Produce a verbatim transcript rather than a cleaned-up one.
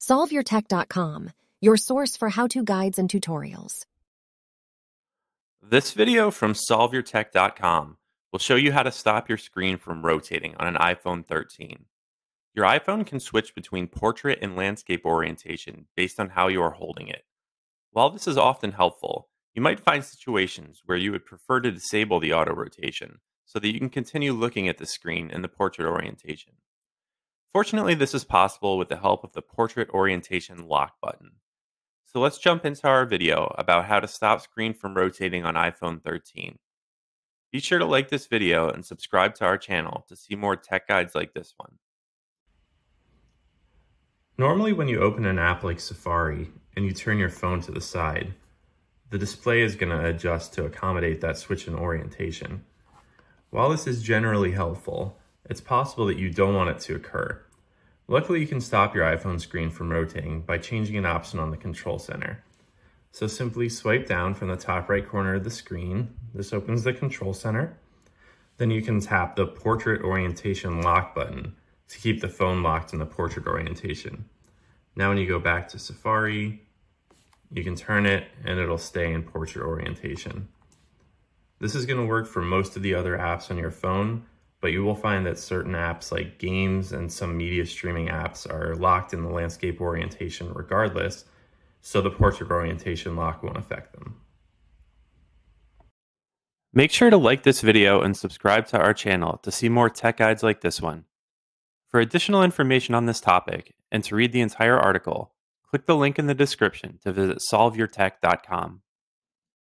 solve your tech dot com, your source for how-to guides and tutorials. This video from solve your tech dot com will show you how to stop your screen from rotating on an iPhone thirteen. Your iPhone can switch between portrait and landscape orientation based on how you are holding it. While this is often helpful, you might find situations where you would prefer to disable the auto rotation so that you can continue looking at the screen in the portrait orientation. Fortunately, this is possible with the help of the portrait orientation lock button. So let's jump into our video about how to stop screen from rotating on iPhone thirteen. Be sure to like this video and subscribe to our channel to see more tech guides like this one. Normally when you open an app like Safari and you turn your phone to the side, the display is going to adjust to accommodate that switch in orientation. While this is generally helpful, it's possible that you don't want it to occur. Luckily, you can stop your iPhone screen from rotating by changing an option on the control center. So simply swipe down from the top right corner of the screen. This opens the control center. Then you can tap the portrait orientation lock button to keep the phone locked in the portrait orientation. Now when you go back to Safari, you can turn it and it'll stay in portrait orientation. This is going to work for most of the other apps on your phone, but you will find that certain apps like games and some media streaming apps are locked in the landscape orientation regardless, so the portrait orientation lock won't affect them. Make sure to like this video and subscribe to our channel to see more tech guides like this one. For additional information on this topic and to read the entire article, click the link in the description to visit solve your tech dot com.